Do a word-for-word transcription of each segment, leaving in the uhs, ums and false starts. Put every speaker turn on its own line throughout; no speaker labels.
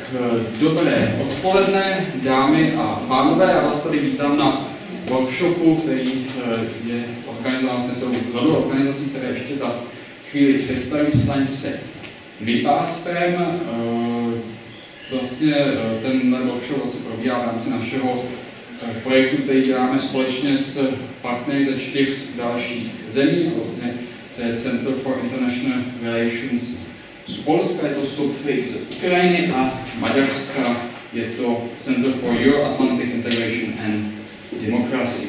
dobré odpoledne, dámy a pánové, já vás tady vítám na workshopu, který je organizován s celou řadou organizací, které ještě za chvíli představím. Staň se Mythbusterem. Vlastně ten workshop vlastně probíhá v rámci našeho projektu, který děláme společně s partnery ze čtyř dalších zemí. Vlastně to je Center for International Relations z Polska, je to Sofie z Ukrajiny, a z Maďarska je to Center for Euro-Atlantic Integration and Democracy.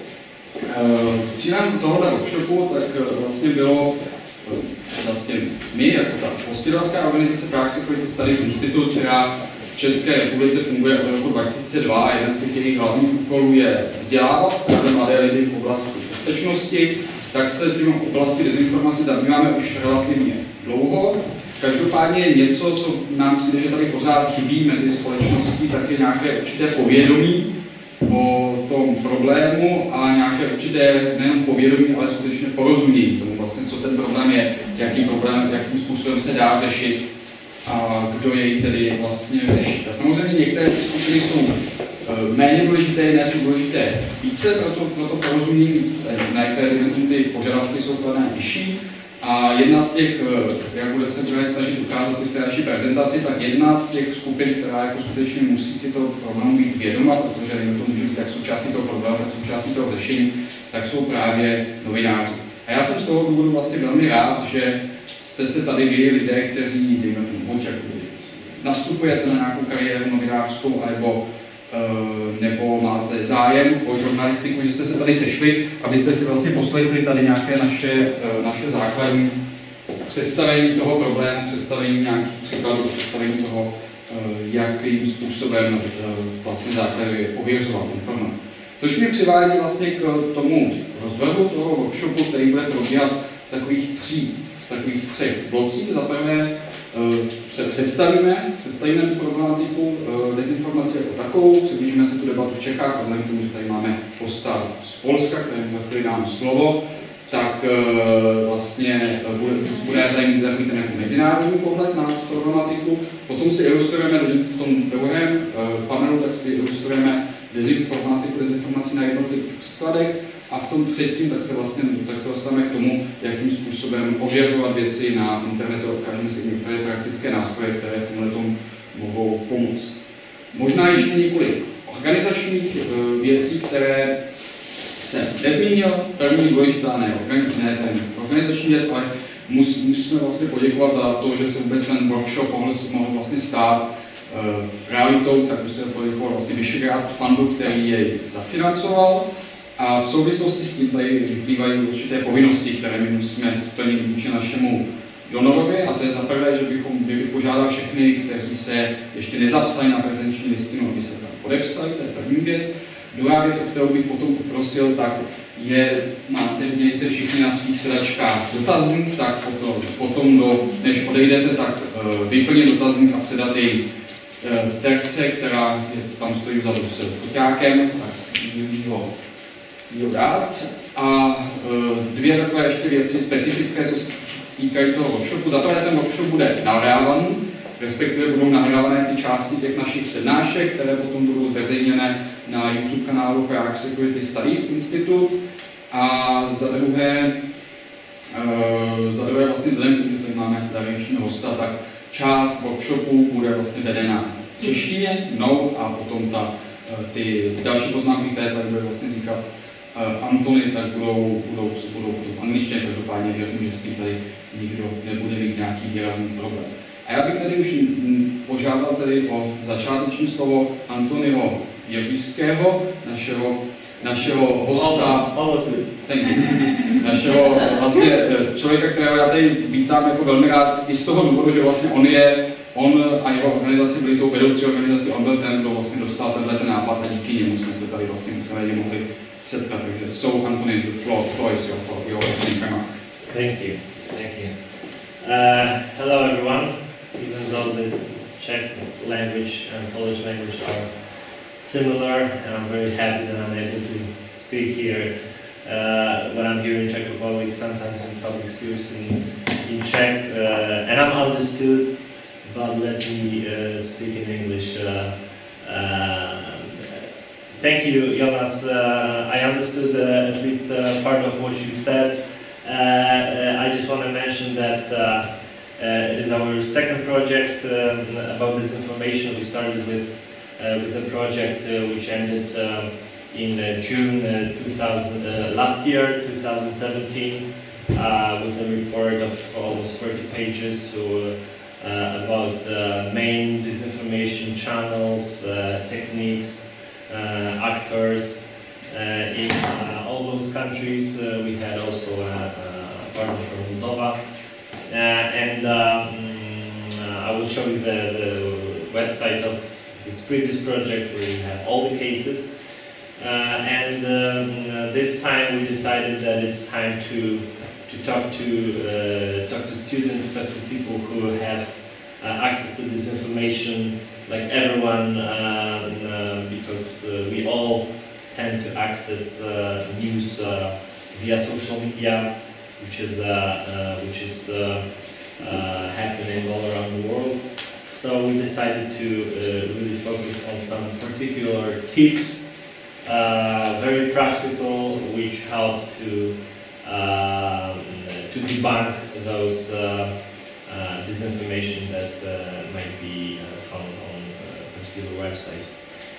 Cílem tohoto workshopu tak vlastně bylo, vlastně my jako ta hostitelská organizace Prague Security Studies Institute, která v České republice funguje od roku dva tisíce dva, a jeden z těch jejich hlavních úkolů je vzdělávat právě mladé lidi v oblasti bezpečnosti, tak se tím oblasti dezinformací zabýváme už relativně dlouho. Každopádně něco, co nám přijde, že tady pořád chybí mezi společností, tak je nějaké určité povědomí o tom problému a nějaké určité nejen povědomí, ale skutečně porozumění tomu vlastně, co ten problém je, jaký problém, jakým způsobem se dá řešit a kdo jej tedy vlastně řeší. A samozřejmě některé ty skupiny jsou méně důležité, jiné jsou důležité více, proto, proto porozumění, na některé ty požadavky jsou kladné vyšší. A jedna z těch, jak bude se bude snažit ukázat v té naší prezentaci, tak jedna z těch skupin, která jako skutečně musí si toho problému být vědoma, protože nevím, to může být tak součástí toho problému, tak součástí toho řešení, tak jsou právě novináři. A já jsem z toho důvodu vlastně velmi rád, že jste se tady vy, lidé, kteří, dejme tomu, buď nastupujete na nějakou kariéru novinářskou, nebo nebo máte zájem o žurnalistiku, že jste se tady sešli, abyste si vlastně poslechli tady nějaké naše, naše základní představení toho problému, představení nějakých příkladů, představení toho, jakým způsobem vlastně základu je ověřovat informace. Což mě přivádí vlastně k tomu rozvrhu toho workshopu, který bude probíhat v takových tří, v takových třech blocích. Za prvé se představíme, představíme tu problematiku dezinformace jako takovou, přiblížíme se tu debatu v Čechách a vzhledem k tomu, že tady máme hosta z Polska, kterému za chvíli dám slovo, tak vlastně bude, bude tady mít ten jako mezinárodní pohled na problematiku. Potom si ilustrujeme v tom druhém panelu, tak si ilustrujeme dezinformatiku, dezinformaci na jednotlivých příkladech. A v tom třetím tak se vlastně tak se dostaneme k tomu, jakým způsobem ověřovat věci na internetu, ukážeme si některé praktické nástroje, které v tomhle tom mohou pomoct. Možná ještě několik organizačních uh, věcí, které jsem nezmínil. První důležitá, ne, ne ten organizační věc, ale mus, musíme vlastně poděkovat za to, že se vůbec ten workshop mohl, mohl vlastně stát uh, realitou, tak musíme poděkovat vlastně Visegrad Fundu, který jej zafinancoval. A v souvislosti s tím tady vyplývají určité povinnosti, které my musíme splnit vůči našemu donorovi, a to je za prvé, že bychom bych požádal všechny, kteří se ještě nezapsali na prezenční listinu, aby se tam podepsali, to je první věc. Druhá věc, o kterou bych potom poprosil, tak je, máte, měli jste všichni na svých sedačkách dotazník, tak potom, potom do, než odejdete, tak uh, vyplnit dotazník a předat jej uh, terce, která je, tam stojí vzadu s foťákem, tak ho rád. A dvě takové ještě věci specifické, co se týkají toho workshopu. Za prvé, ten workshop bude nahrávaný, respektive budou nahrávané ty části těch našich přednášek, které potom budou zveřejněné na YouTube kanálu Prague Security Studies Institute. A za druhé, za druhé vlastně vzhledem k tomu, že tady máme zahraničního hosta, tak část workshopu bude vlastně vedena v češtině, mnou, a potom ta, ty další poznámky, které tady bude vlastně říkat Antoni, tak budou, budou, budou v angličtině, každopádně věřím, že s tím tady nikdo nebude mít nějaký výrazný problém. A já bych tady už požádal tady o začáteční slovo Antoniho Wierzejského, našeho, našeho hosta, našeho vlastně člověka, kterého já tady vítám jako velmi rád, i z toho důvodu, že vlastně on je, on a jeho organizace byli tou vedoucí organizací, on byl ten, kdo vlastně dostal tenhle ten nápad, a díky němu jsme se tady vlastně celé mohli setkat. Takže so, Antoni, the floor, floor is your, your opening remark.
Thank you, thank you. Uh, hello everyone, even though the Czech language and Polish language are similar, and I'm very happy that I'm able to speak here uh, when I'm here in Czech Republic, sometimes in public speaks in, in Czech, uh, and I'm understood but let me uh, speak in English. Uh, uh, thank you, Jonas. Uh, I understood uh, at least uh, part of what you said. Uh, uh, I just want to mention that uh, uh, it is our second project um, about disinformation. We started with uh, with a project uh, which ended uh, in uh, June uh, two thousand uh, last year, two thousand seventeen, uh, with a report of almost forty pages so, uh, about uh, main disinformation channels, uh, techniques, uh, actors. Uh, in uh, all those countries, uh, we had also a, a partner from Moldova, uh, and um, uh, I will show you the, the website of this previous project where you have all the cases. Uh, and um, uh, this time we decided that it's time to to talk to uh, talk to students, talk to people who have uh, access to this information, like everyone, uh, uh, because uh, we all tend to access uh, news uh, via social media, which is uh, uh, which is uh, uh, happening all around the world. So we decided to uh, really focus on some particular tips, uh, very practical, which help to uh, to debunk those uh, uh, disinformation that uh, might be uh, found on uh, particular websites.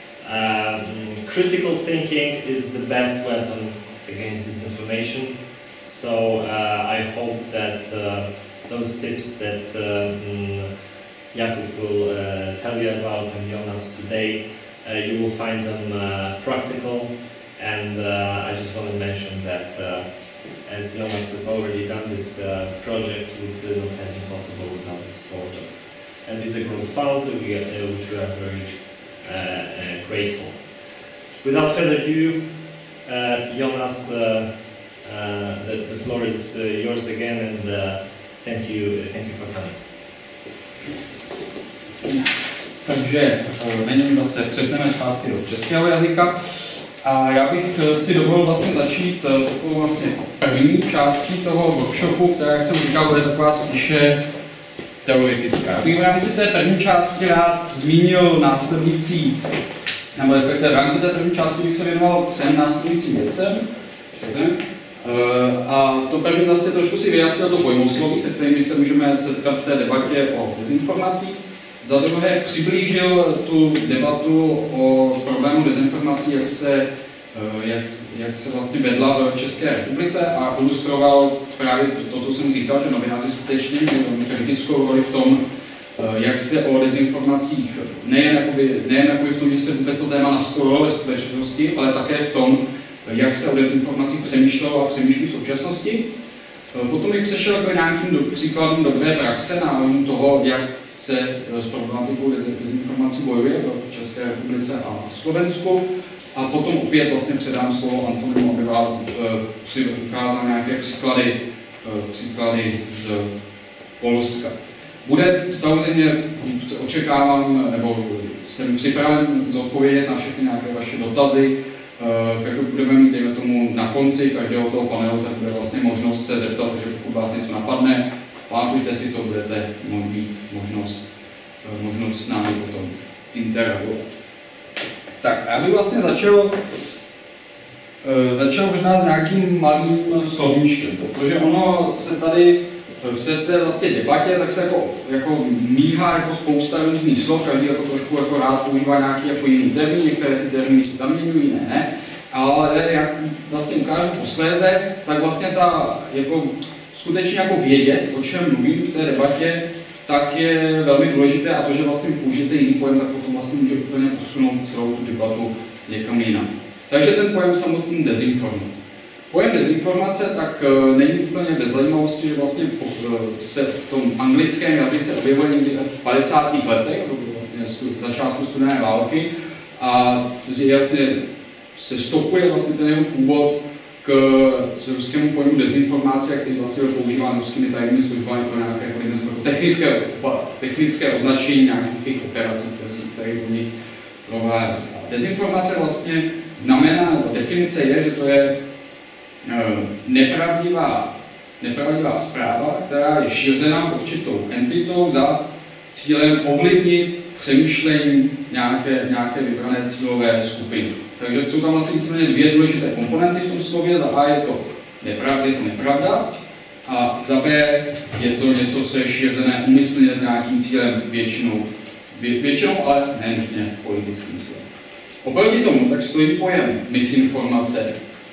Um, critical thinking is the best weapon against disinformation, so uh, I hope that uh, those tips that um, Jakub will uh, tell you about and Jonas today, uh, you will find them uh, practical, and uh, I just want to mention that uh, as Jonas has already done this uh, project, it would not have been possible without the support of the Visegrad Fund, which we are very Uh, uh, grateful. Without further ado, uh, Jonas, uh, uh, the, the floor is uh, yours again, and uh, thank you, thank you for coming.
Takže nyní zase přepneme zpátky do českého jazyka a já bych si dovolil vlastně začít takovou vlastně první částí toho workshopu, která, jak jsem říkal, bude taková spíše teoretická. Já bych v rámci té první části rád zmínil následující, nebo respektive v rámci té první části bych se věnoval třem následujícím věcem. A to první vlastně trošku si vyjasnil to pojmosloví, se kterými se můžeme setkat v té debatě o dezinformacích. Za druhé přiblížil tu debatu o problému dezinformací, jak se, jak, jak se vlastně vedla v České republice, a ilustroval právě to, co jsem říkal, že novináři skutečně měli velmi kritickou roli v tom, jak se o dezinformacích, nejen, jakoby, nejen jakoby v tom, že se vůbec to téma nastolilo ve skutečnosti, ale také v tom, jak se o dezinformacích přemýšlelo a přemýšlí v současnosti. Potom bych přešel k nějakým příkladům dobré praxe na toho, jak se s problematikou dezinformací bojuje v České republice a Slovensku. A potom opět vlastně předám slovo Antonimu, aby vám si ukázal nějaké příklady, příklady z Polska. Bude samozřejmě, očekávám, nebo jsem připraven zodpovědět na všechny nějaké vaše dotazy. Každou budeme mít, dejme tomu, na konci každého toho panelu, tak bude vlastně možnost se zeptat, takže pokud vás něco napadne, pamatujte si to, budete mít možnost, možnost s námi potom interagovat. Tak, já bych vlastně začal, začal možná s nějakým malým slovníčkem, protože ono se tady v té vlastně debatě tak se jako, jako míhá jako spousta různých slov, každý jako trošku jako rád používá nějaký jako jiný termín, některé ty termíny si tam měňují, jiné ne. Ale jak vlastně ukážu posléze, tak vlastně ta jako skutečně jako vědět, o čem mluvím v té debatě, tak je velmi důležité, a to, že vlastně použijete jiný pojem, tak potom vlastně může úplně posunout celou tu debatu někam jinam. Takže ten pojem samotný dezinformace. Pojem dezinformace tak uh, není úplně bez zajímavosti, že vlastně uh, se v tom anglickém jazyce objevuje někdy v padesátých letech, vlastně stu, začátku studené války, a jasně se stopuje vlastně ten jeho původ k ruskému pojmu dezinformace, který vlastně byl používán ruskými tajnými službami pro nějaké jako technické, technické označení nějakých operací, které oni provádí. Dezinformace vlastně znamená, definice je, že to je nepravdivá, nepravdivá zpráva, která je šířena určitou entitou za cílem ovlivnit přemýšlení nějaké, nějaké vybrané cílové skupiny. Takže jsou tam vlastně víceméně dvě důležité komponenty v tom slově. Za A je to nepravda, je to nepravda, a za B je to něco, co je šířené úmyslně s nějakým cílem většinou, vě, většinou, ale ne nutně politickým cílem. Oproti tomu tak stojí pojem misinformace,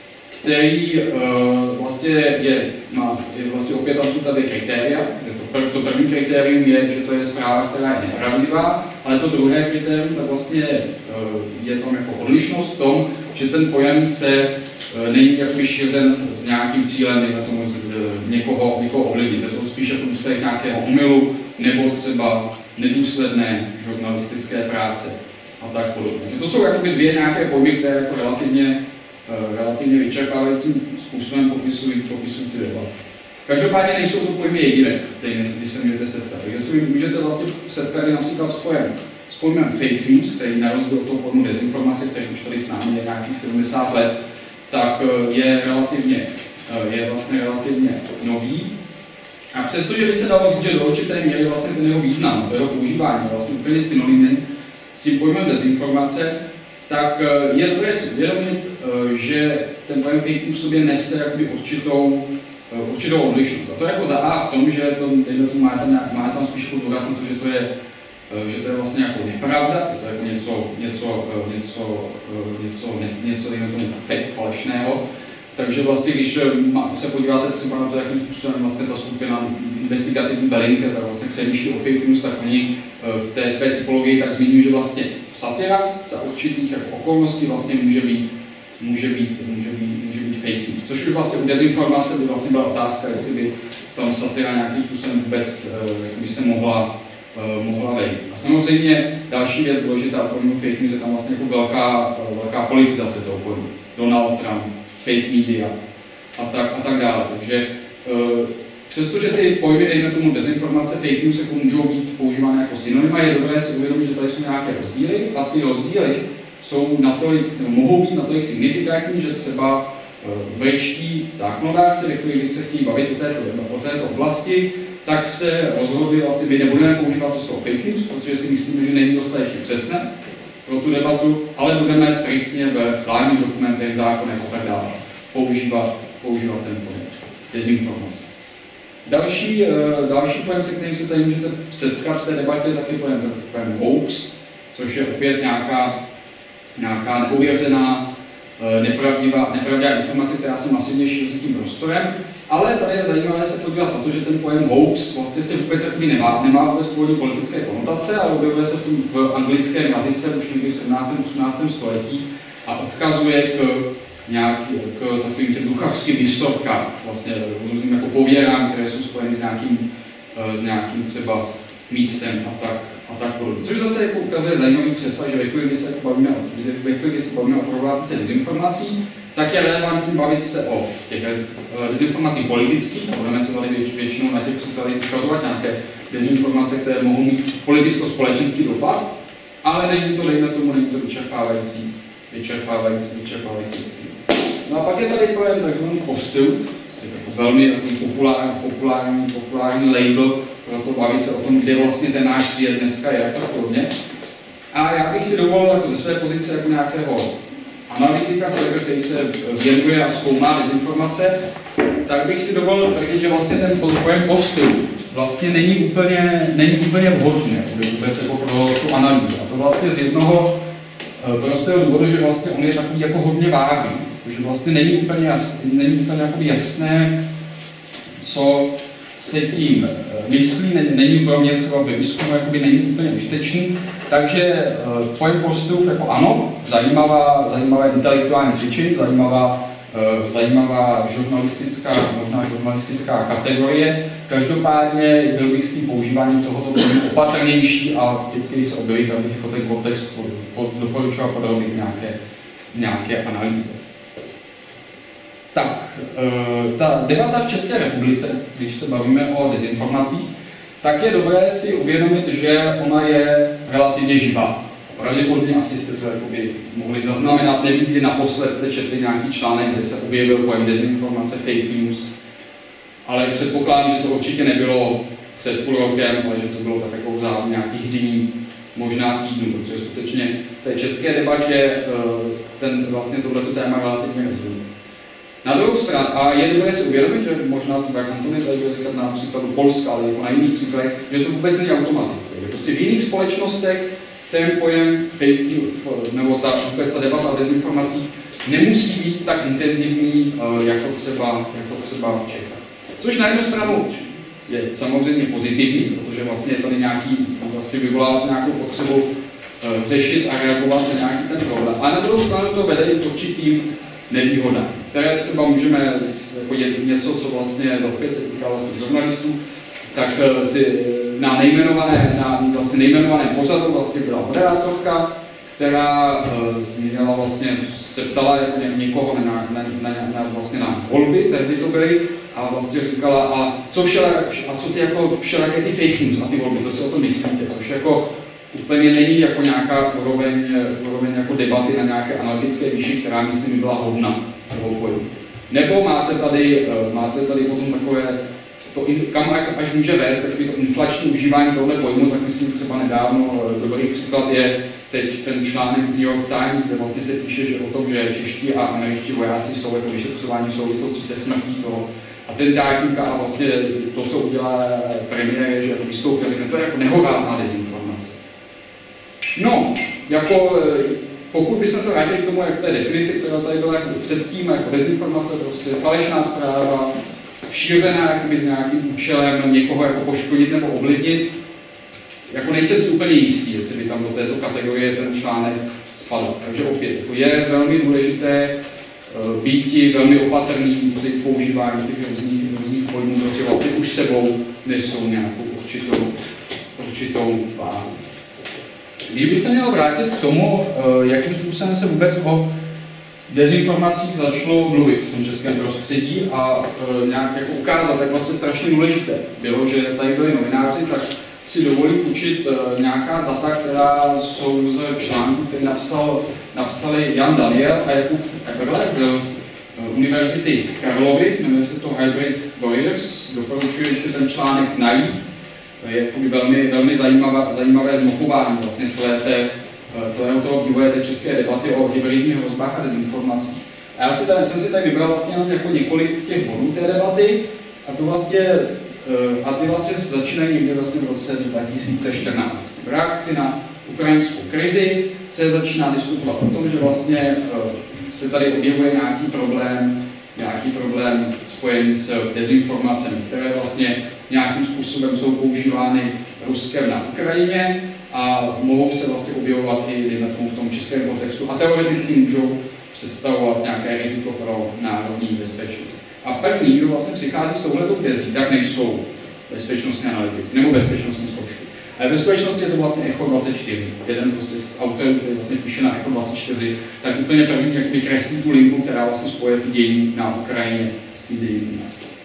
který uh, vlastně je, má, je vlastně opět tam jsou tady kritéria. To, to první kritérium je, že to je zpráva, která je nepravdivá, ale to druhé kritérium tak vlastně uh, je tam jako odlišnost v tom, že ten pojem se uh, není jakoby šířen s nějakým cílem, dejme tomu uh, někoho, někoho ovlivnit. Je to spíš jako důsledek nějakého omylu nebo třeba nedůsledné žurnalistické práce a tak podobně. To jsou jakoby dvě nějaké pojmy, které jako relativně relativně vyčerpávajícím způsobem popisují, popisují ty debaty. Každopádně nejsou to pojmy jediné, kterými se můžete setkat. Takže si můžete vlastně setkat například s pojmem, s pojmem fake news, který na rozdíl od toho pojmu dezinformace, který už tady s námi je nějakých sedmdesát let, tak je relativně, je vlastně relativně nový. A přestože by se dalo říct, že do určité míry vlastně ten jeho význam, to jeho používání je vlastně úplně synonymní s tím pojmem dezinformace, tak je dobré si uvědomit, že ten pojem fake news v sobě nese jakoby určitou, určitou odlišnost. A to je jako za A v tom, že to, to má, tam, má tam spíš jako důraz na to, že to je, že to je vlastně jako nepravda, že to je jako něco, něco, něco, něco, něco, něco dejme tomu fake, falešného. Takže vlastně, když se podíváte třeba na to, jakým způsobem vlastně ta skupina investigativní Belinke, tak vlastně přemýšlí o fake news, tak oni v té své typologii tak zmiňují, že vlastně satira za určitých jako okolností vlastně může být, může být, může být, může být fake news. Což už vlastně u dezinformace by vlastně byla otázka, jestli by tam satira nějakým způsobem vůbec by se mohla, mohla vejít. A samozřejmě další věc důležitá pojmu fake news je tam vlastně jako velká, velká politizace toho pojmu. Donald Trump, fake media a tak, a tak dále. Takže přestože ty pojmy, dejme tomu dezinformace, fake news, jako můžou být používány jako synonyma, je dobré si uvědomit, že tady jsou nějaké rozdíly a ty rozdíly jsou natolik, mohou být natolik signifikantní, že třeba britští zákonodárci, ve chvíli, když se chtějí bavit o této, o této oblasti, tak se rozhodli, vlastně my nebudeme používat to slovo fake news, protože si myslíme, že není dostatečně přesné pro tu debatu, ale budeme striktně ve vládních dokumentech, zákonech a tak dále používat, používat ten pojem dezinformace. Další, další pojem, se kterým se tady můžete setkat v té debatě, taky pojem, pojem hoax, což je opět nějaká, nějaká neověřená, nepravdivá, nepravdivá informace, která se masivně šíří tím prostorem. Ale tady je zajímavé se podívat na to, že ten pojem hoax vlastně se vůbec jakoby nemá, nemá vůbec původní politické konotace, ale objevuje se v, tom, v anglickém jazyce už někdy v sedmnáctém osmnáctém století a odkazuje k nějaký, k takovým těm duchavským výstovkám, vlastně různým jako pověrám, které jsou spojeny s nějakým, s nějakým třeba místem a tak, a tak podobně. Což zase jako ukazuje zajímavý přesah, že ve chvíli, kdy se bavíme o, ve chvíli, kdy se bavíme o problematice dezinformací, tak je relevantní bavit se o těch dezinformacích politických, a budeme se tady většinou na těch příkladech ukazovat nějaké dezinformace, které mohou mít politicko-společenský dopad, ale není to, dejme tomu, není to vyčerpávající, vyčerpávající, vyčerpávající definice. No a pak je tady pojem takzvaný postu, jako velmi populární, populární, populární label pro to bavit se o tom, kde vlastně ten náš svět dneska je, tak podobně. A já bych si dovolil jako ze své pozice jako nějakého analytika, člověka, který se věnuje a zkoumá dezinformace, tak bych si dovolil tvrdit, že vlastně ten pojem postu vlastně není úplně, není úplně vhodný vůbec jako pro tu analýzu. A to vlastně z jednoho prostého důvodu, že vlastně on je takový jako hodně vágní, protože vlastně není úplně, jasný, není úplně jasné, co se tím myslí, není, není pro mě třeba ve výzkumu, jakoby není úplně užitečný. Takže uh, pojem postův jako ano, zajímavá, zajímavá intelektuální cvičení, zajímavá, uh, zajímavá žurnalistická, možná žurnalistická kategorie. Každopádně byl bych s tím používáním tohoto pojmu opatrnější a vždycky, když se objeví, tak bych jako ten kontext doporučoval podrobit nějaké, nějaké analýze. Tak, uh, ta debata v České republice, když se bavíme o dezinformacích, tak je dobré si uvědomit, že ona je relativně živá. Pravděpodobně asi jste to jakoby mohli zaznamenat, nevím, kdy naposled jste četli nějaký článek, kde se objevil pojem dezinformace, fake news, ale předpokládám, že to určitě nebylo před půl rokem, ale že to bylo tak jako v závěru dní, možná týdnů, protože skutečně v té české debatě ten vlastně tohleto téma relativně rozumí. Na druhou stranu, a je dobré si uvědomit, že možná třeba jak Antoni tady bude říkat na příkladu Polska, ale jako na jiných příkladech, že to vůbec není automatické. Prostě v jiných společnostech ten pojem fake news, nebo ta, vůbec ta debata o dezinformacích nemusí být tak intenzivní, jako třeba, jako třeba v Čechách. Což na jednu stranu je samozřejmě pozitivní, protože vlastně je tady nějaký, vlastně vyvolává nějakou potřebu řešit a reagovat na nějaký ten problém. A na druhou stranu to vede i k určitým nevýhodám, které třeba můžeme, jako něco, co vlastně za opět se týká vlastně žurnalistů, tak si na nejmenované, na vlastně nejmenovaném pořadu vlastně byla moderátorka, která měla vlastně, se ptala jako někoho na, na, na, na, vlastně na volby, tehdy to byly, a vlastně říkala, a co, všelak, a co ty jako všelaké ty fake news na ty volby, co si o tom myslíte, což jako úplně není jako nějaká úroveň, úroveň jako debaty na nějaké analytické výši, která myslím by byla hodna toho pojmu. Nebo máte tady, máte tady potom takové, to, kam až může vést, takový to inflační užívání tohoto pojmu, tak myslím třeba nedávno, dobrý příklad je teď ten článek z New York Times, kde vlastně se píše, že o tom, že čeští a američtí vojáci jsou jako vyšetřování v souvislosti se smrtí toho atentátníka a vlastně to, co udělá premiér, je, že vystoupí a řekne, to je jako nehorázná dezinformace. No, jako pokud bychom se vrátili k tomu, jak té definici, která tady byla jako předtím, jako dezinformace, prostě falešná zpráva, šířená jakoby s nějakým účelem někoho jako poškodit nebo ovlivnit, jako nejsem si úplně jistý, jestli by tam do této kategorie ten článek spadl. Takže opět, jako je velmi důležité uh, být velmi opatrný při používání těch různých, různých pojmů, protože vlastně už sebou nesou nějakou určitou, určitou váhu. Když bych se měl vrátit k tomu, jakým způsobem se vůbec o dezinformacích začalo mluvit v tom českém prostředí a nějak jako ukázat, jak vlastně strašně důležité bylo, že tady byli novináři, tak si dovolím učit nějaká data, která jsou z článku, který napsal, napsali Jan Daniel a Jakub Eberle z Univerzity Karlovy, jmenuje se to Hybrid Warriors, doporučuji si ten článek najít. Je velmi, velmi zajímavé, zajímavé zmapování vlastně celé té, celého toho vývoje té české debaty o hybridních hrozbách a dezinformacích. A já si tady, jsem si tady vybral vlastně jako několik těch bodů té debaty a, to vlastně, a ty vlastně začínají někde vlastně v roce dva tisíce čtrnáct. V reakci na ukrajinskou krizi se začíná diskutovat o tom, že vlastně se tady objevuje nějaký problém, nějaký problém spojený s dezinformacemi, které vlastně nějakým způsobem jsou používány Ruskem na Ukrajině a mohou se vlastně objevovat i v tom českém kontextu a teoreticky můžou představovat nějaké riziko pro národní bezpečnost. A první, kdo vlastně přichází s touhletou tezí, tak nejsou bezpečnostní analytici nebo bezpečnostní složky. Ale ve skutečnosti je to vlastně Echo dvacet čtyři. Jeden prostě z autorů, který vlastně píše na Echo dvacet čtyři, tak úplně první jak vykreslí tu linku, která vlastně spojuje dění na Ukrajině s tím děním.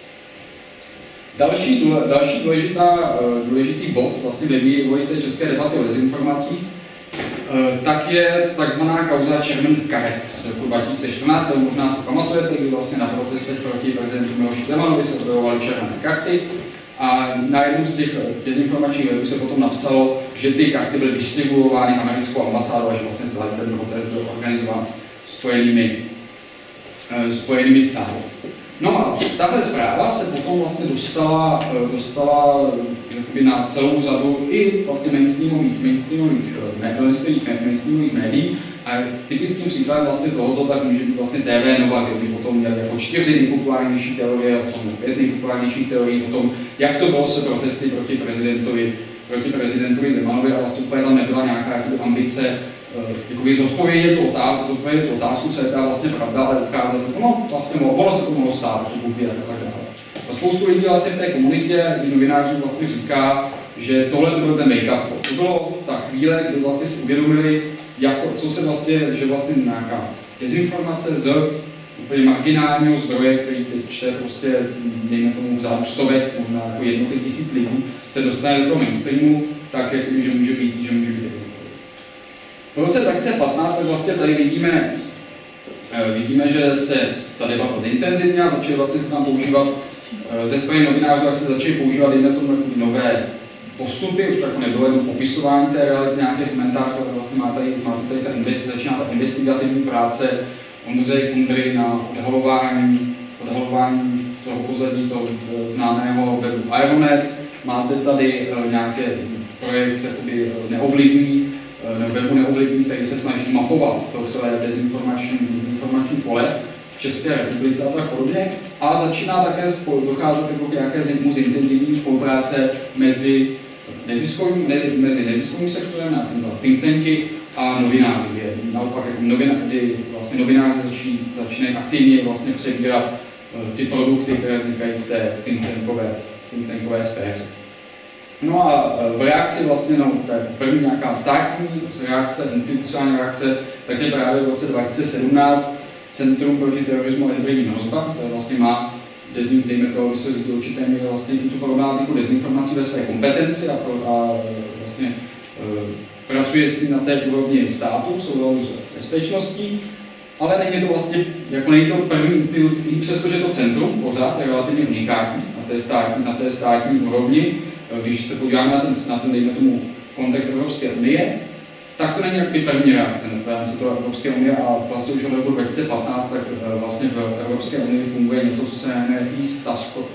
Další, další důležitá, důležitý bod vlastně ve vývoji té české debaty o dezinformacích, tak je takzvaná kauza červených karet z roku dva tisíce čtrnáct, to možná si pamatujete, kdy vlastně na protestech proti prezidentu Miloši Zemanovi se projevovaly červené karty a na jednom z těch dezinformačních webů se potom napsalo, že ty karty byly distribuovány americkou ambasádou a že vlastně celý ten protest byl organizován spojenými, spojenými státy. No a tahle zpráva se potom vlastně dostala, dostala na celou řadu i vlastně mainstreamových, mainstreamových, mainstreamových médií a typickým příkladem vlastně tohoto tak může být vlastně T V Nova, kde potom měli jako čtyři nejpopulárnější teorie, potom pět nejpopulárnějších teorií o tom, jak to bylo se protesty proti prezidentovi, proti prezidentovi Zemanovi a vlastně úplně tam nebyla nějaká jakoby, ambice jakoby zodpovědět tu otázku, zodpovědět tu otázku, co je ta vlastně pravda, ale ukázat, že no, vlastně mohlo se to mohlo stát, že Bůh ví a tak dále. A spoustu lidí vlastně v té komunitě, novinářů vlastně říká, že tohle to byl ten make-up. To bylo ta chvíle, kdy vlastně si uvědomili, jako, co se vlastně, že vlastně nějaká dezinformace z úplně marginálního zdroje, který teď čte prostě, dejme tomu v zádu stovek, možná jako jednotek tisíc lidí, se dostane do toho mainstreamu, tak jako, že může být, že může být. V roce dva tisíce patnáct tak vlastně tady vidíme, vidíme, že se ta debata zintenzivnila, začaly vlastně se tam používat ze strany novinářů, jak se začaly používat jedné tomu nové postupy, už to jako nebylo jenom popisování té reality, nějaké komentáře, ale vlastně má tady, má tady ta investi, začíná ta investigativní práce, Ondřej Kundry na odhalování, odhalování toho pozadí toho známého webu Ironet. Máte tady uh, nějaké projekt jakoby neovlivní, uh, webu neovlivní, který se snaží zmapovat to celé dezinformační, dezinformační pole v České republice a tak podobně. A začíná také docházet jako k nějaké zintenzivní spolupráce mezi neziskovým, ne, mezi neziskovým sektorem, think tanky a novináři. Naopak jako novináři, kdy vlastně novináři začínají, začínají aktivně vlastně přebírat uh, ty produkty, které vznikají v té think tankové, think tankové sféře. No a v reakci vlastně na no, první nějaká státní reakce, institucionální reakce, tak je právě v roce dva tisíce sedmnáct Centrum proti terorismu a hybridním hrozbám, které vlastně má dezinformace, se z určité míry vlastně tu problematiku dezinformací ve své kompetenci a, a vlastně e, pracuje si na té úrovni státu, souvislosti s bezpečností, ale není to vlastně, jako není to první institut, i přestože to centrum pořád je relativně unikátní na té státní, na té státní úrovni. Když se podíváme na ten, na ten dejme tomu, kontext Evropské unie, tak to není jaký první reakce na rámci toho Evropské unie a vlastně už od roku dva tisíce patnáct tak vlastně v Evropské unii funguje něco, co se jmenuje East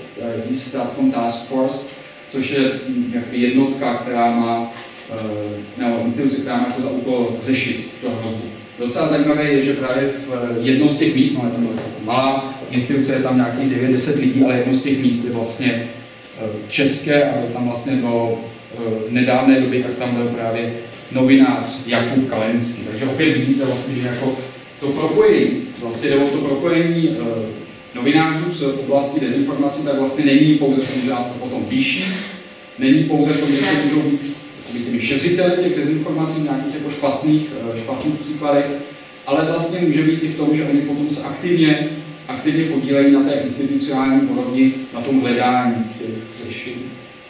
Statcom Task Force, což je jakby jednotka, která má, nebo instituce, která má jako za úkol řešit tu hrozbu. Docela zajímavé je, že právě v jednom z těch míst, no je tam malá instituce, je tam nějakých devět deset lidí, ale jedno z těch míst je vlastně české a tam vlastně do nedávné doby, tak tam byl právě novinář Jakub Kalenský. Takže opět vidíte vlastně, že jako to propojení, vlastně jde o to propojení novinářů z oblasti dezinformací, tak vlastně není pouze to, že o tom píší, není pouze to, že se můžou být těmi šeřiteli těch dezinformací, nějakých jako špatných, špatných příkladech, ale vlastně může být i v tom, že oni potom se aktivně aktivně podílejí na té institucionální úrovni, na tom hledání těch řešení.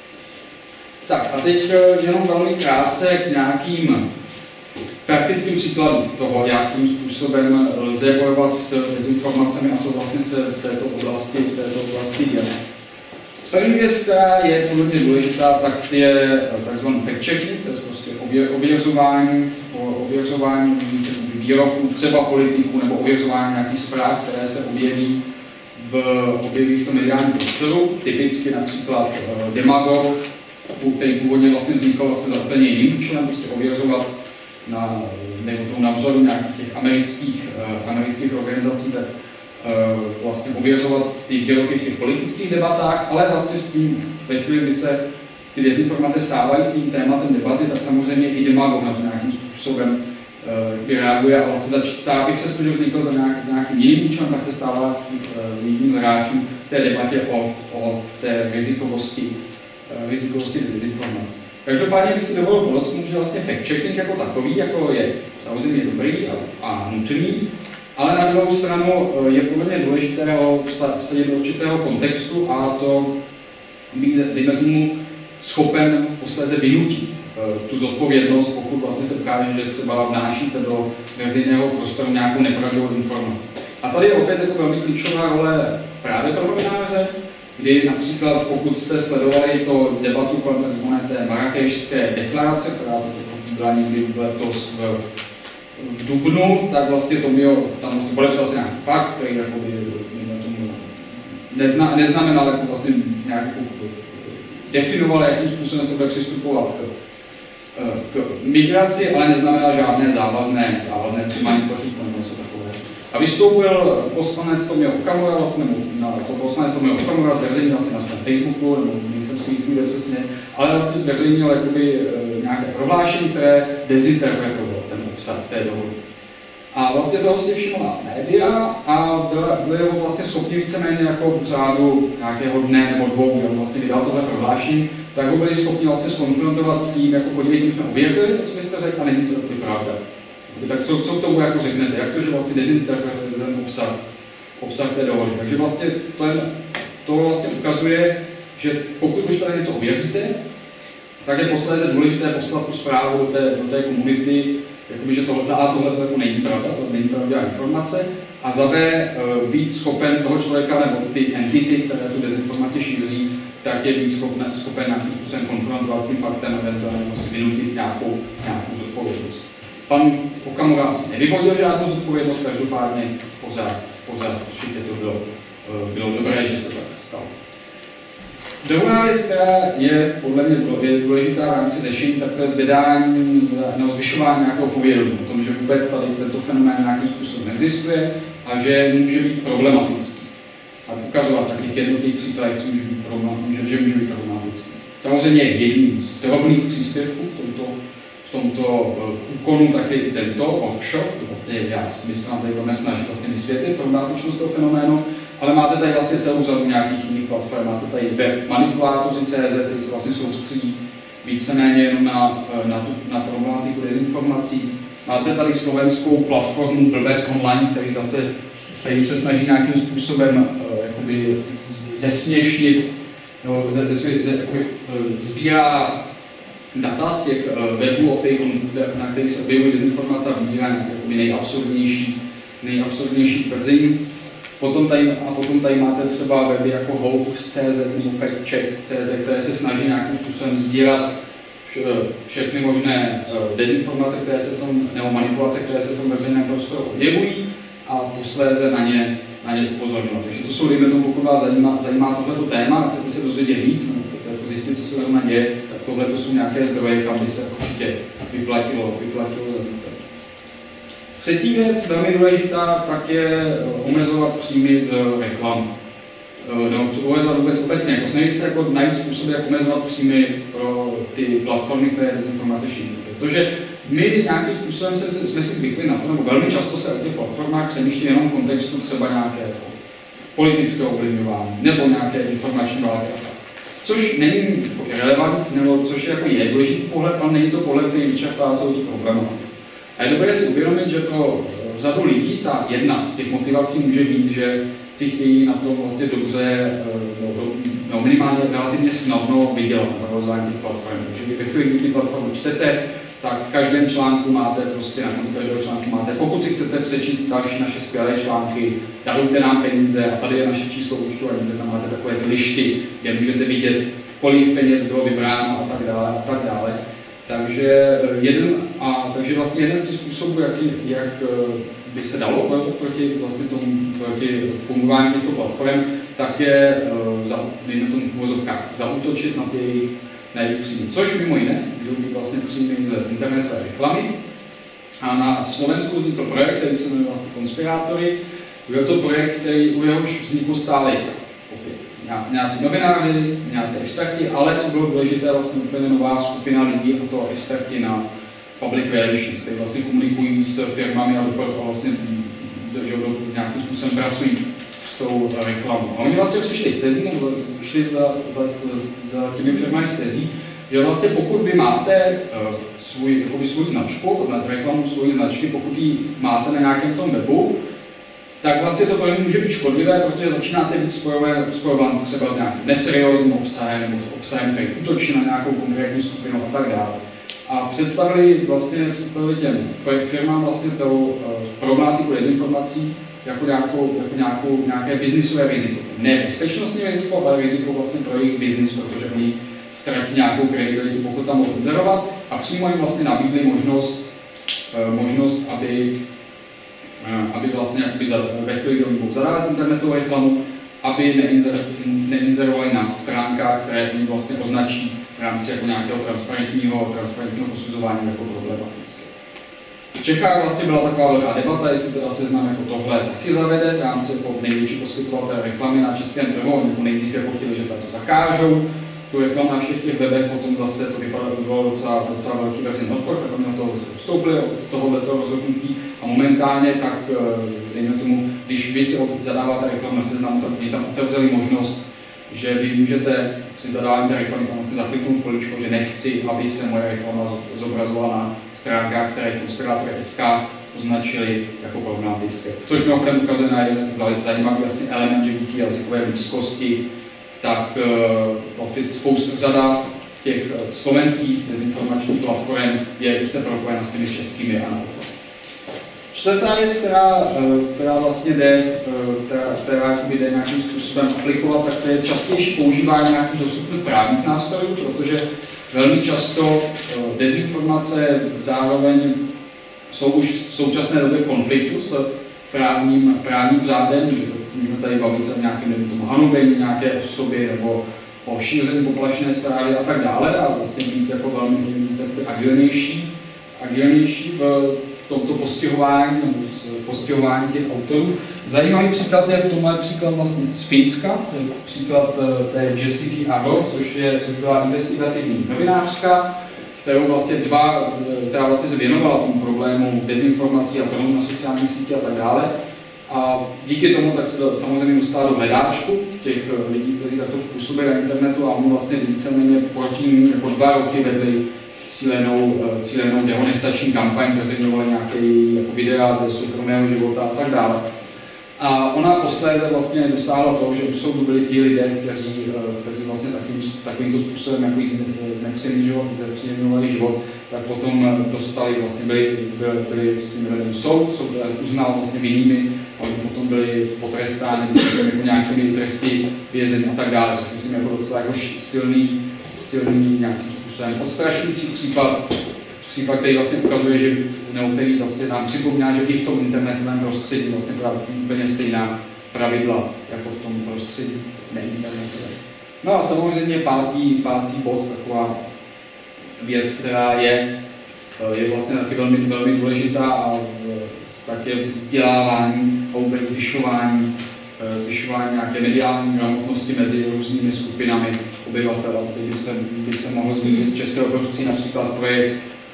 Tak a teď jenom velmi krátce k nějakým praktickým příkladům toho, jakým způsobem lze bojovat s dezinformacemi a co vlastně se v této oblasti, v této oblasti děje. První věc, která je poměrně důležitá, tak je takzvaný fact-checking, to je prostě ověřování, ověřování výroků třeba politiků nebo ověřování nějakých zpráv, které se objeví v, objeví v tom mediálním prostoru. Typicky například uh, demagog, který původně vlastně vznikl vlastně za úplně jiným účelem, prostě ověřovat na, na vzoru nějakých těch amerických, uh, amerických organizací, tak uh, vlastně ověřovat ty výroky v těch politických debatách, ale vlastně s tím, ve chvíli, kdy se ty dezinformace stávají tím tématem debaty, tak samozřejmě i demagog na to nějakým způsobem uh, reaguje a vlastně začít stát, přesto, že vznikl za, nějak, za nějakým jiným účelem, tak se stává uh, jedním z hráčů v té debatě o, o té rizikovosti, uh, rizikovosti dezinformací. Každopádně bych si dovolil podotknout, že vlastně fact-checking jako takový jako je samozřejmě dobrý a, a nutný, ale na druhou stranu je poměrně důležité ho vsadit do určitého kontextu a to být, dejme tomu, schopen posléze vynutit tu zodpovědnost, pokud vlastně se ukáže, že třeba vnášíte do veřejného prostoru nějakou nepravdivou informaci. A tady je opět jako velmi klíčová role právě pro novináře, kdy například pokud jste sledovali to debatu kolem tzv. Té Marrakešské deklarace, která byla někdy letos v, v dubnu, tak vlastně to mělo, tam vlastně podepsal se nějaký pakt, který jakoby, nezna, neznamenal jako vlastně nějak jako definoval, jakým způsobem se bude přistupovat k, k migraci, ale neznamená žádné závazné, závazné přijímání prchlíků nebo něco takového. A vystoupil poslanec Tomio Okamura, vlastně, na to poslanec Tomio Okamura zveřejnil vlastně na svém Facebooku, nebo nejsem si jistý, kde přesně, ale vlastně zveřejnil jakoby nějaké prohlášení, které dezinterpretovalo ten obsah té dohody. A vlastně toho si všimla média a byli ho vlastně schopni víceméně jako v řádu nějakého dne nebo dvou, kdy on vlastně vydal tohle prohlášení, tak ho byli schopni vlastně skonfrontovat s tím, jako podívejte, my jsme ověřili to, co byste řekl, a není to takový pravda. Tak co, co k tomu jako řeknete, jak to, že vlastně dezinterpretujete ten obsah, obsah té dohody. Takže vlastně to, je, to vlastně ukazuje, že pokud už tady něco ověříte, tak je posléze důležité poslat tu zprávu do té, do té komunity, jakoby, že tohle, za A tohle to jako není pravda, to není pravdivá informace, a za B být schopen toho člověka nebo ty entity, které tu dezinformaci šíří, tak je víc schopen nějakým způsobem konfrontovat s tím faktem, eventuálně vlastně vynutit nějakou, nějakou zodpovědnost. Pan Okamura asi nevyvodil žádnou zodpovědnost, každopádně pořád, pořád určitě to bylo, bylo dobré, že se tak stalo. Druhá věc, která je podle mě důležitá v rámci řešení, tak to je zvedání nebo zvyšování nějakého povědomí o tom, že vůbec tady tento fenomén nějakým způsobem existuje a že může být problematický. A ukazovat v takových jednotlivých příkladech, co může být problematický, že může být problematický. Samozřejmě jedním z drobných příspěvků v tomto, v tomto uh, úkonu taky i tento workshop, vlastně já si myslím, že tady snažit vlastně vysvětlit problematičnost toho fenoménu, ale máte tady vlastně celou řadu nějakých jiných platform, máte tady web manipulátoři tečka cé zet, který se vlastně soustředí víceméně jenom na, na, tu, na problematiku dezinformací. Máte tady slovenskou platformu Blbec online, který zase který se snaží nějakým způsobem uh, jakoby zesměšnit, no, ze, ze, ze, jakoby, uh, sbírá data z těch uh, webů, na kterých se objevují dezinformace a vybírá nějaké nejabsurdnější, nejabsurdnější tvrzení. Potom tady, a potom tady máte třeba weby jako hoax tečka cé zet nebo factcheck tečka cé zet, které se snaží nějakým způsobem sbírat všechny možné dezinformace, které se tom, nebo manipulace, které se v tom veřejném prostoru objevují a posléze na ně, na ně upozorňovat. Takže to jsou, dejme tomu, pokud vás zajímá, zajímá tohleto téma a chcete se dozvědět víc, nebo chcete jako zjistit, co se zrovna děje, tak tohle to jsou nějaké zdroje, kam by se určitě vyplatilo, vyplatilo zavítat. Třetí věc, velmi důležitá, tak je omezovat příjmy z reklamy. No, omezovat vůbec obecně, jako snažit se jako najít způsoby, jak omezovat příjmy pro ty platformy, které dezinformace šíří. Protože my nějakým způsobem se, jsme si zvykli na to, nebo velmi často se o těch platformách přemýšlí jenom v kontextu třeba nějaké politického ovlivňování nebo nějaké informační války. Což není relevantní, nebo což je jako je důležitý pohled, ale není to pohled, který vyčerpá celou tu problematiku. A je dobré si uvědomit, že pro řadu lidí ta jedna z těch motivací může být, že si chtějí na to vlastně dobře, no, minimálně relativně snadno vydělat na provozování těch platform. Takže ve chvíli, kdy ty platformy čtete, tak v každém článku máte prostě, na konci každého článku máte, pokud si chcete přečíst další naše skvělé články, darujte nám peníze a tady je naše číslo účtu a někde tam máte takové ty lišty, kde můžete vidět, kolik peněz bylo vybráno a tak dále a tak dále. Takže, jeden, a, takže vlastně jeden z těch způsobů, jak, jak by se dalo bojovat proti, vlastně tomu, proti fungování těchto platform, tak je, za, dejme tomu v uvozovkách, zaútočit na ty jejich, na jejich příjmy. Což mimo jiné můžou být vlastně příjmy z internetové reklamy. A na Slovensku vznikl projekt, který se jmenuje vlastně Konspirátory. Byl to projekt, který u jehož vzniku stáli opět nějací novináři, nějací experti, ale co bylo důležité, vlastně úplně nová skupina lidí, a to experti na public relations, kteří vlastně komunikují s firmami a vlastně že nějakým způsobem pracují s tou reklamou. A oni vlastně přišli s tezí, nebo šli za, za, za těmi firmami s tezí, že vlastně pokud vy máte uh, svůj, svůj značku, reklamu svojí značky, pokud ji máte na nějakém tom webu, tak vlastně to pro ně může být škodlivé, protože začínáte být spojován třeba s nějakým neseriózním obsahem nebo s obsahem, který útočí na nějakou konkrétní skupinu a tak dále. A představili vlastně představili těm firmám vlastně tou uh, problematiku dezinformací jako, nějakou, jako nějakou, nějaké biznisové riziko. Ne bezpečnostní riziko, ale riziko vlastně pro jejich biznis, protože oni ztratí nějakou kredibilitu, pokud tam mohou inzerovat, a přímo jim vlastně nabídli možnost, uh, možnost aby aby vlastně ve chvíli, kdy oni budou zadávat internetovou reklamu, aby neinzer, neinzerovali na stránkách, které oni vlastně označí v rámci jako nějakého transparentního, transparentního posuzování jako problematické. V Čechách vlastně byla taková velká debata, jestli teda seznam jako tohle taky zavede v rámci jako největší poskytovatel reklamy na českém trhu, nebo nejdřív jako chtěli, že tak to zakážou. Tu reklamu na všech těch webech, potom zase to vypadalo, to bylo docela, docela velký verzin odpor, tak oni na to zase ustoupili od tohoto rozhodnutí a momentálně tak, dejme tomu, když vy si zadáváte reklamu na seznamu, tak oni tam otevřeli možnost, že vy můžete si zadávání té reklamy tam vlastně zakliknout poličko, že nechci, aby se moje reklama zobrazovala na stránkách, které konspirátory S K označili jako problematické. Což mimochodem ukazuje na jeden zajímavý vlastně element, že díky jazykové blízkosti tak vlastně spoustu řada těch slovenských dezinformačních platform je více propojena s těmi českými a naopak. Čtvrtá věc, která, která vlastně jde, která, která jde nějakým způsobem aplikovat, tak to je častější používání nějakých dostupných právních nástrojů, protože velmi často dezinformace zároveň jsou už v současné době v konfliktu s právním, právním řádem, že můžeme tady bavit se o nějakém tomu hanobení nějaké osoby nebo o šíření poplašné zprávy a tak dále a vlastně být jako velmi agilnější, agilnější v tomto postihování nebo postihování těch autorů. Zajímavý příklad je v tomhle příklad vlastně z Finska, příklad té Jessiky Aro, což, je, což byla investigativní novinářka, kterou vlastně dva, která vlastně se věnovala tomu problému dezinformací a trolů na sociálních sítích a tak dále. A díky tomu tak se samozřejmě dostala do hledáčku těch lidí, kteří takto způsobili na internetu a oni vlastně víceméně proti ní jako dva roky vedli cílenou, cílenou dehonestační kampaň, prezentovali nějaké jako videa ze soukromého života a tak dále. A ona posléze vlastně dosáhla toho, že u soudu byli ti lidé, kteří, kteří vlastně takovým, takovýmto způsobem jako znepříjemňovali život, tak potom dostali, vlastně byli, byli, byli s nimi veden soud, soud uznal vlastně vinnými, a oni potom byli potrestáni jako nějakými tresty vězení a tak dále, což myslím jako docela jako silný, silný nějakým způsobem odstrašující případ, případ, který vlastně ukazuje, že nebo který vlastně nám připomíná, že i v tom internetovém prostředí vlastně právě úplně stejná pravidla jako v tom prostředí neinternetovém. No a samozřejmě pátý, pátý bod, taková věc, která je, je vlastně taky velmi, velmi důležitá a tak je vzdělávání a vůbec zvyšování, zvyšování nějaké mediální gramotnosti mezi různými skupinami obyvatel. Tady by se, by se mohlo zmínit z českého prostředí například projekt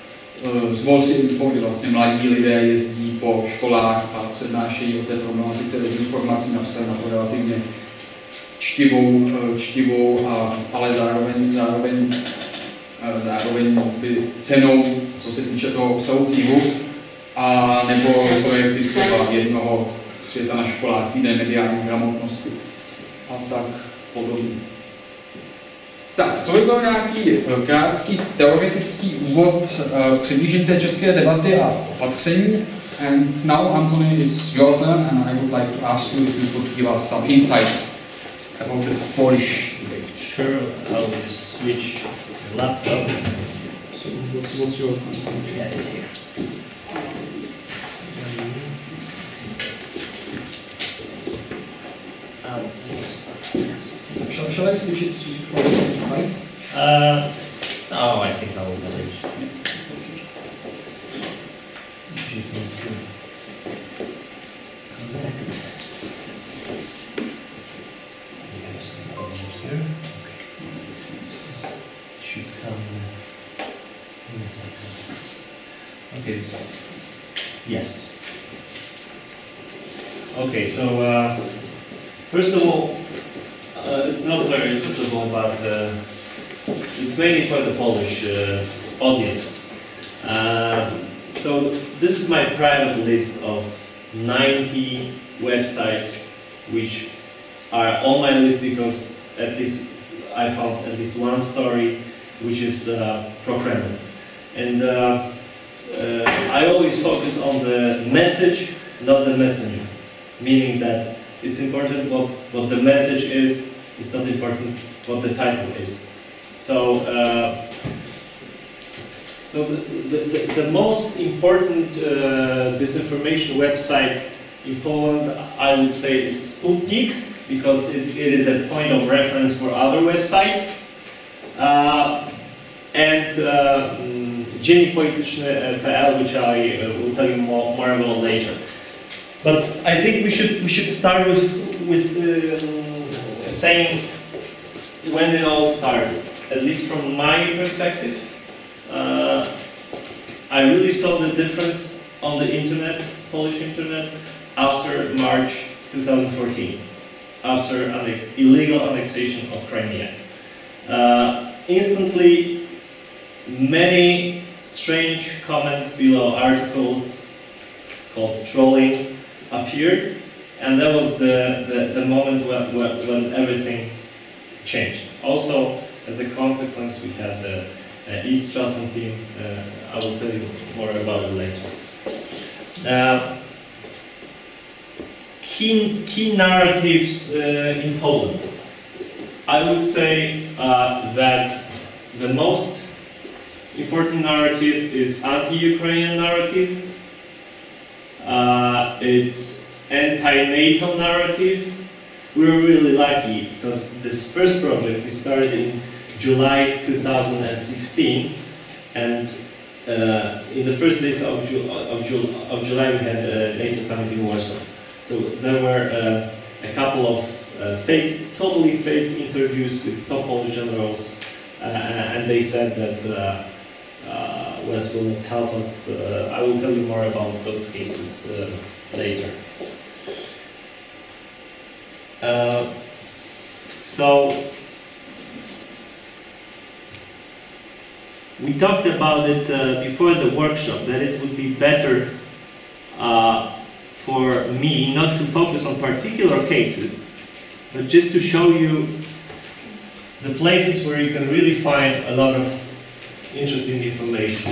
Zvol si info, kdy vlastně mladí lidé jezdí po školách a přednášejí o té problematice dezinformací, napsané na to relativně čtivou, čtivou a, ale zároveň, zároveň, zároveň by cenou, co se týče toho obsahu knihu, a nebo projekty třeba jednoho světa na školách, týden mediální gramotnosti a tak podobně. Tak, to by byl nějaký krátký teoretický úvod k přiblížení té české debaty a opatření. And now, Antoni, is your turn, and I would like to ask you if you could give us some insights about the Polish debate.
Sure, I'll just switch the laptop.
So, what's, what's your
yeah, it's here. Um,
Shall, shall I switch it for the slides?
Uh, no, I think I will manage. Just need to connect. We have some problems here. Okay. It should come in a second. Okay, so yes. Okay, so uh, first of all, Uh, it's not very visible, but uh, it's mainly for the Polish uh, audience. Uh, so this is my private list of ninety websites which are on my list because at least I found at least one story which is uh, pro-Kremlin. And uh, uh, I always focus on the message, not the messenger, meaning that it's important what, what the message is, it's not important what the title is. So, uh, so the, the, the most important uh, disinformation website in Poland, I would say it's Sputnik, because it, it is a point of reference for other websites. Uh, and uh, Dziennik Polityczny dot p l, which I uh, will tell you more, more about later. But I think we should we should start with with uh, saying when it all started. At least from my perspective, uh, I really saw the difference on the internet, Polish internet, after March two thousand fourteen, after an illegal annexation of Crimea. Uh, instantly, many strange comments below articles called trolling appeared, and that was the, the, the moment when, when, when everything changed. Also, as a consequence, we had the uh, East Stratton team. Uh, I will tell you more about it later. Uh, key, key narratives uh, in Poland. I would say uh, that the most important narrative is anti-Ukrainian narrative. Uh, it's anti-NATO narrative. We were really lucky because this first project we started in July two thousand sixteen, and uh, in the first days of, Ju of, Ju of July we had a NATO summit in Warsaw. So there were uh, a couple of uh, fake, totally fake interviews with top Polish generals, uh, and they said that uh, uh, West will not help us. Uh, I will tell you more about those cases uh, later. Uh, so we talked about it uh, before the workshop, that it would be better uh, for me not to focus on particular cases, but just to show you the places where you can really find a lot of interesting information.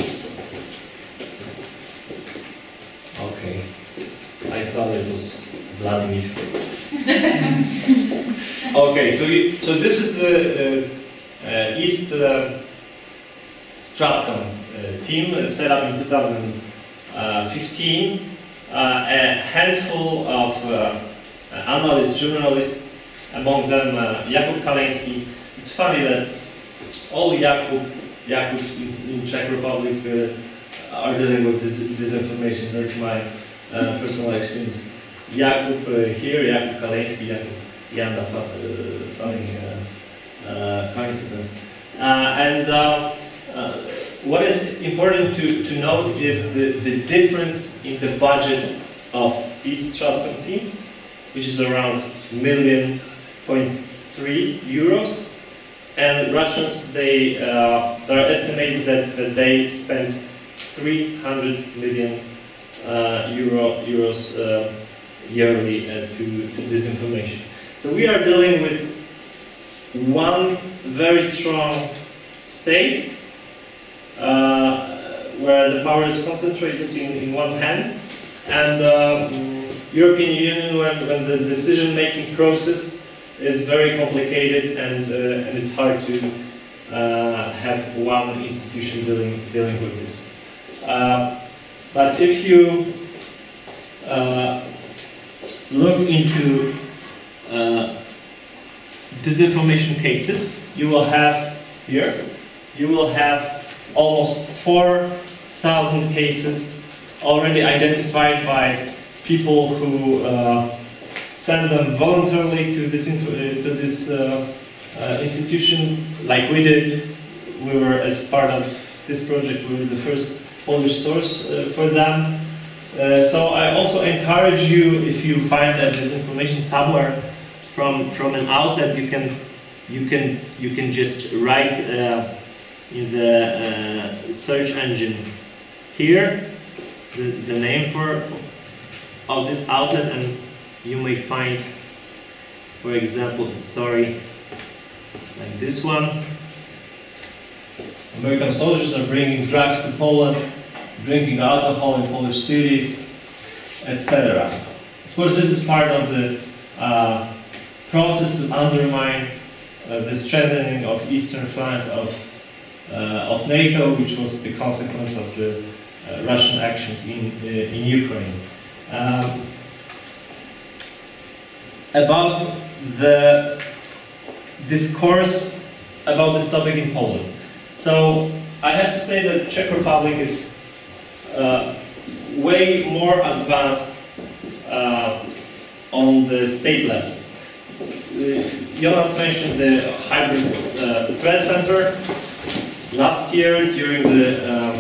Okay, I thought it was Vladimir. Okay, so you, so this is the uh, uh, East uh, Stratcom uh, team uh, set up in two thousand fifteen. Uh, a handful of uh, analysts, journalists, among them uh, Jakub Kaleński. It's funny that all Jakub, Jakubs in, in Czech Republic uh, are dealing with this disinformation. That's my uh, personal experience. Jakub uh, here, Jakub Kaleński, Jakub Janda, uh, funny uh, uh, coincidence. Uh, and uh, uh, what is important to, to note is the, the difference in the budget of East Stratcom team, which is around million point three euros, and Russians, they uh, there are estimates that, that they spend three hundred million uh, euro euros uh, yearly uh, to, to disinformation. So we are dealing with one very strong state, uh, where the power is concentrated in, in one hand, and uh, European Union, when, when the decision-making process is very complicated, and, uh, and it's hard to uh, have one institution dealing, dealing with this. Uh, but if you uh, look into uh, disinformation cases, you will have here, you will have almost four thousand cases already identified by people who uh, send them voluntarily to this, uh, to this uh, uh, institution, like we did. We were, as part of this project, we were the first Polish source uh, for them. Uh, so I also encourage you, if you find that disinformation somewhere from from an outlet, you can you can you can just write uh, in the uh, search engine here the, the name for of this outlet, and you may find, for example, a story like this one. American soldiers are bringing drugs to Poland, drinking alcohol in Polish cities, et cetera. Of course, this is part of the uh, process to undermine uh, the strengthening of eastern flank of, uh, of NATO, which was the consequence of the uh, Russian actions in, uh, in Ukraine. Um, about the discourse about this topic in Poland. So I have to say that Czech Republic is uh, way more advanced uh, on the state level. Uh, Jonáš mentioned the hybrid uh, threat center. Last year, during the um,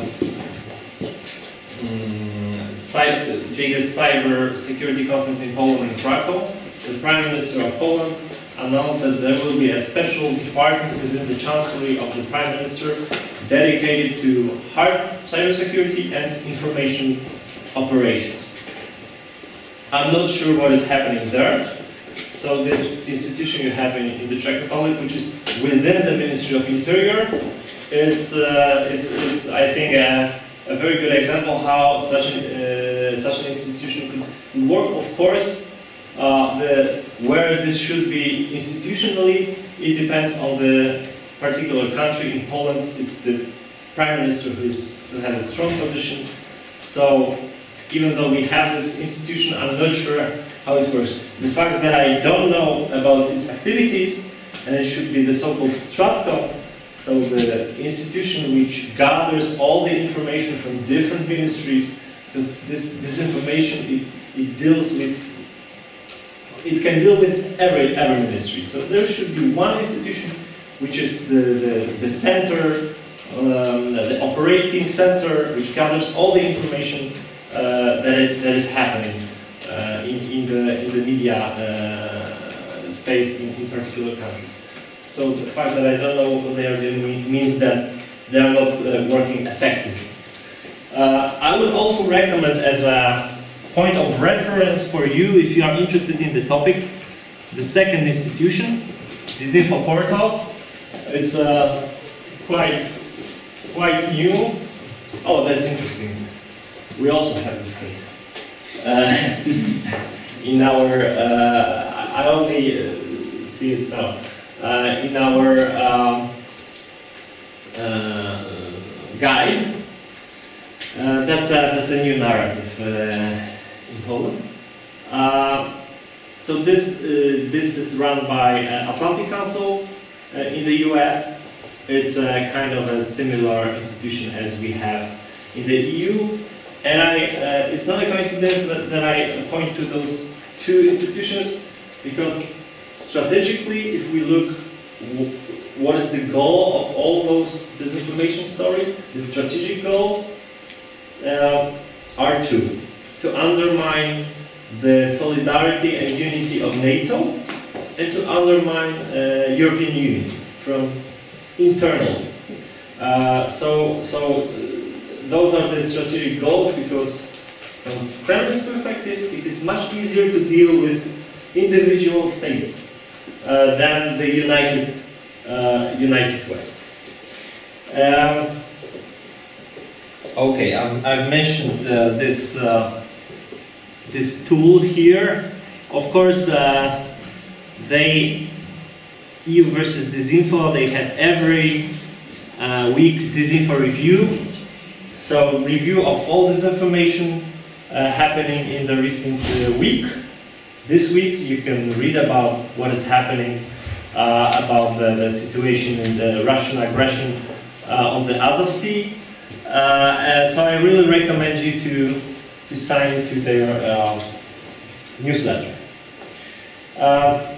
J D S Cyber Security Conference in Poland in Prague, the Prime Minister of Poland announced that there will be a special department within the Chancellery of the Prime Minister dedicated to hard cybersecurity and information operations. I'm not sure what is happening there. So this institution you have in, in the Czech Republic, which is within the Ministry of Interior, is, uh, is, is I think, a, a very good example how such an, uh, such an institution could work. Of course, Uh, the, where this should be institutionally, it depends on the particular country. In Poland, it's the Prime Minister who's, who has a strong position. So even though we have this institution, I'm not sure how it works. The fact that I don't know about its activities, and it should be the so-called Stratcom, so the institution which gathers all the information from different ministries, because this, this information, it, it deals with, it can deal with every, every ministry. So there should be one institution which is the, the, the center, um, the operating center, which gathers all the information uh, that, it, that is happening uh, in, in, the, in the media uh, space in, in particular countries. So the fact that I don't know what they are doing means that they are not uh, working effectively. Uh, I would also recommend as a point of reference for you, if you are interested in the topic, the second institution, Disinfo portal. It's uh, quite, quite new. Oh, that's interesting. We also have this case. Uh, in our, uh, I only uh, see it now. Uh, in our um, uh, guide, uh, that's a that's a new narrative uh, in Poland. Uh, so this uh, this is run by uh, Atlantic Council uh, in the U S. It's a kind of a similar institution as we have in the E U, and I uh, it's not a coincidence that, that I point to those two institutions, because strategically, if we look what is the goal of all those disinformation stories, the strategic goals uh, are two: to undermine the solidarity and unity of NATO, and to undermine uh, European Union from internally. Uh, so, so uh, those are the strategic goals, because from Kremlin's perspective, it is much easier to deal with individual states Uh, than the United, uh, United West. Um, okay, I've, I've mentioned uh, this uh, this tool here. Of course, uh, they E U versus Disinfo. They have every uh, week Disinfo review. So review of all this information uh, happening in the recent uh, week. This week you can read about what is happening uh, about the, the situation in the Russian aggression uh, on the Azov Sea. Uh, uh, so I really recommend you to, to sign to their uh, newsletter. Uh,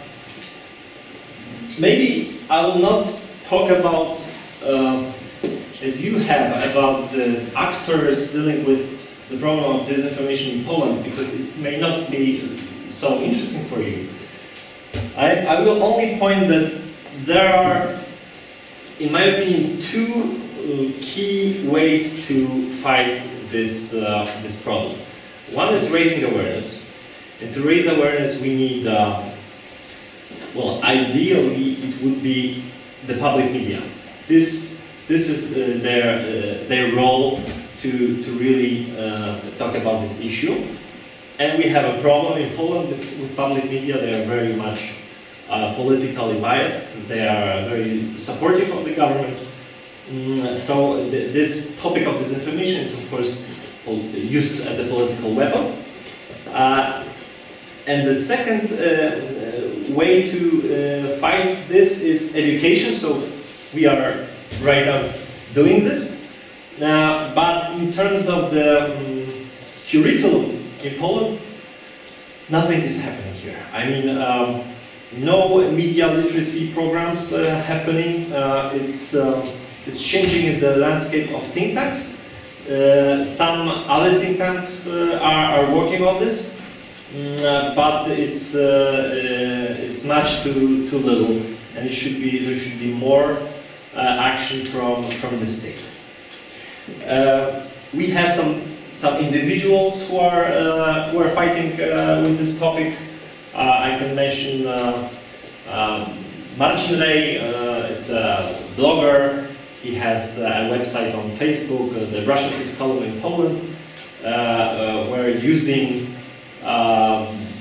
maybe I will not talk about, uh, as you have, about the actors dealing with the problem of disinformation in Poland, because it may not be so interesting for you. I, I will only point that there are, in my opinion, two uh, key ways to fight this, uh, this problem. One is raising awareness. And to raise awareness we need, uh, well, ideally it would be the public media. This, this is uh, their, uh, their role to, to really uh, talk about this issue. And we have a problem in Poland with, with public media. They are very much uh, politically biased. They are very supportive of the government. Mm, so th this topic of disinformation is, of course, used as a political weapon. Uh, and the second uh, way to uh, fight this is education. So we are right now doing this. Uh, but in terms of the um, curriculum in Poland, nothing is happening here. I mean, um, no media literacy programs uh, happening. Uh, it's, um, it's changing in the landscape of think tanks. Uh, some other think tanks uh, are, are working on this, mm, uh, but it's, uh, uh, it's much too, too little, and it should be, there should be more uh, action from, from the state. Uh, we have some some individuals who are uh, who are fighting uh, with this topic. Uh, I can mention uh, um, Marcin Rej. Uh, it's a blogger. He has a website on Facebook, uh, the Russian Fifth Column in Poland. Uh, uh, we're using um,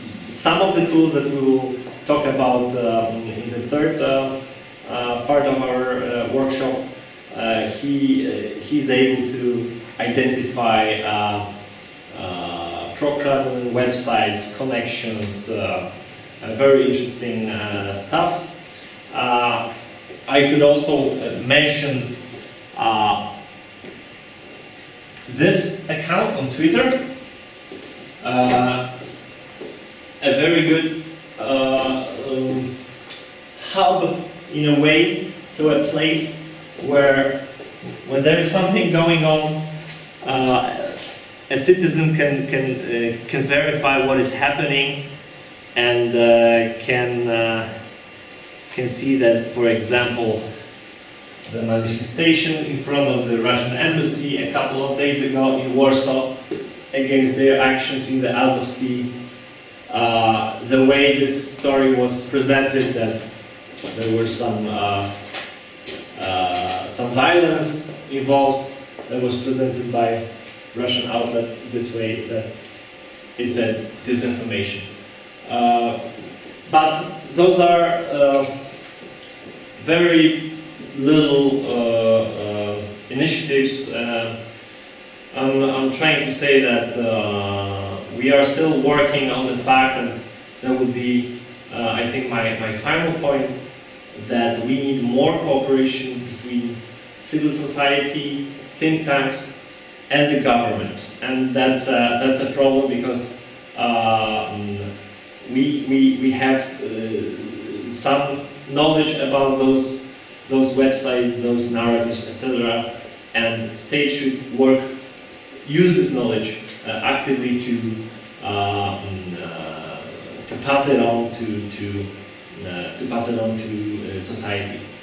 some of the tools that we will talk about um, in the third uh, uh, part of our uh, workshop, uh, he uh, he's able to identify uh, uh, pro-Kremlin websites, connections, uh, uh, very interesting uh, stuff. Uh, I could also mention uh, this account on Twitter, uh, a very good uh, um, hub in a way, so a place where when there is something going on, uh, a citizen can can uh, can verify what is happening and uh, can uh, can see that, for example, the manifestation in front of the Russian embassy a couple of days ago in Warsaw against their actions in the Azov Sea, uh, the way this story was presented, that there were some uh, uh, some violence involved, that was presented by Russian outlet this way, that is a disinformation. Uh, but those are uh, very little uh, uh, initiatives. Uh, I'm, I'm trying to say that uh, we are still working on the fact, and that would be, uh, I think, my, my final point, that we need more cooperation between civil society, think tanks, and the government. And that's a, that's a problem, because uh, we, we, we have uh, some knowledge about those those websites, those narratives, et cetera. And the state should work, use this knowledge uh, actively to uh, uh, to pass it on to to uh, to pass it on to uh, society.